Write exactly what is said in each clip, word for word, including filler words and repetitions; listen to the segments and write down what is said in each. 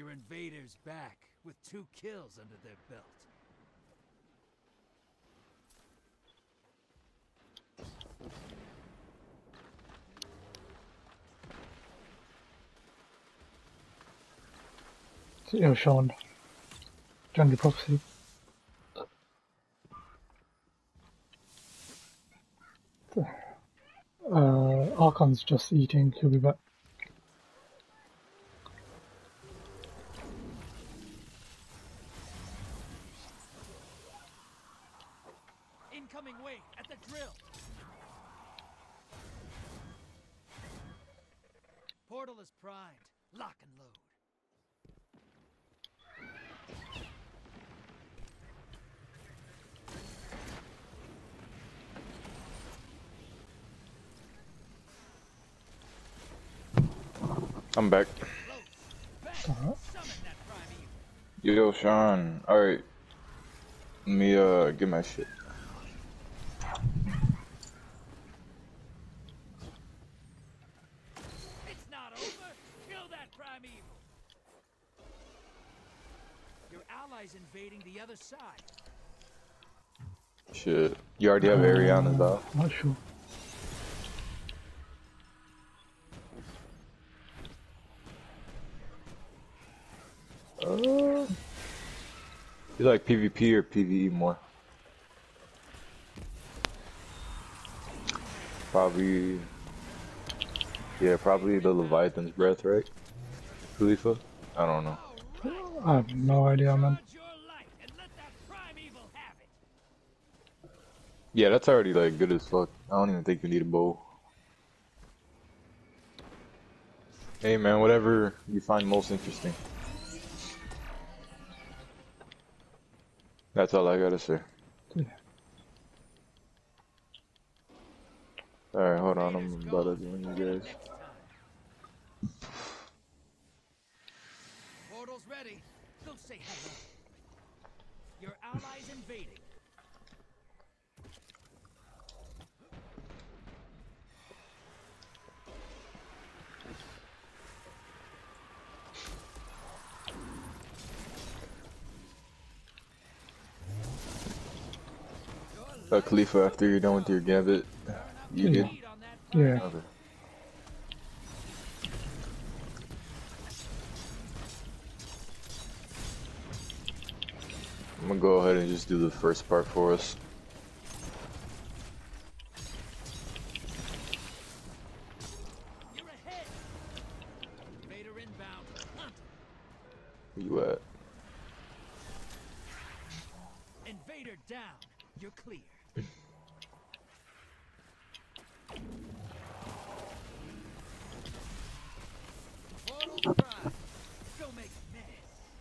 your invaders back with two kills under their belt. Yo, Sean. Jungle Prophecy. Uh, Archon's just eating, he'll be back. Incoming wave at the drill. Portal is primed. Lock and load. I'm back. Alright. Yo, Sean. Alright. Let me uh get my shit. It's not over. Kill that primeval. Your allies invading the other side. Shit. You already have Ariana's out. Not sure. Uh, you like PvP or PvE more? Probably. Yeah, probably the Leviathan's Breath, right? Khalifa? I don't know. I have no idea, man. Yeah, that's already like good as fuck. I don't even think you need a bow. Hey man, whatever you find most interesting. That's all I gotta say. Yeah. Alright, hold on, I'm about to join you guys. Portal's ready. Go say hello. Your allies invading. Uh, Khalifa, after you're done with your Gambit, you Yeah. good? Yeah. Okay. I'm gonna go ahead and just do the first part for us. You're ahead. Invader inbound. Hunt. Where you at? Invader down. You're clear. Portal prime. Go make a mess.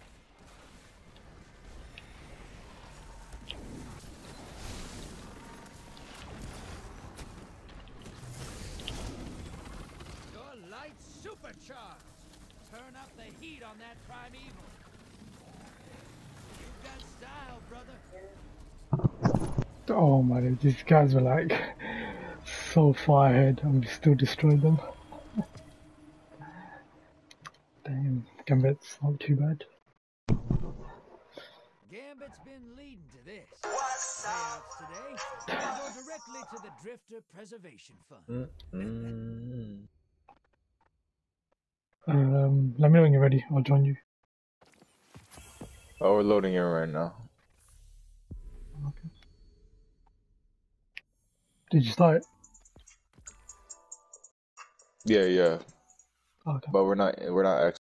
Your lights supercharged. Turn up the heat on that primeval. You got style, brother. Oh my god, these guys were like so far ahead and we still destroyed them. Damn, Gambit's not too bad. Gambit's been leading to this. Payouts today will go directly to the Drifter Preservation Fund. Mm-hmm. Um, let me know when you're ready, I'll join you. Oh, we're loading in right now. Okay. Did you start? Yeah, yeah. Okay. But we're not we're not